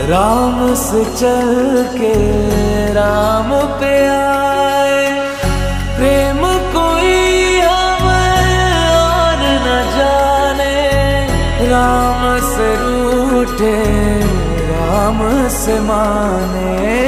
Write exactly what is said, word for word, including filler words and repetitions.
राम से चल के राम पे आए, प्रेम कोई हमें और न जाने। राम से रूठे राम से माने,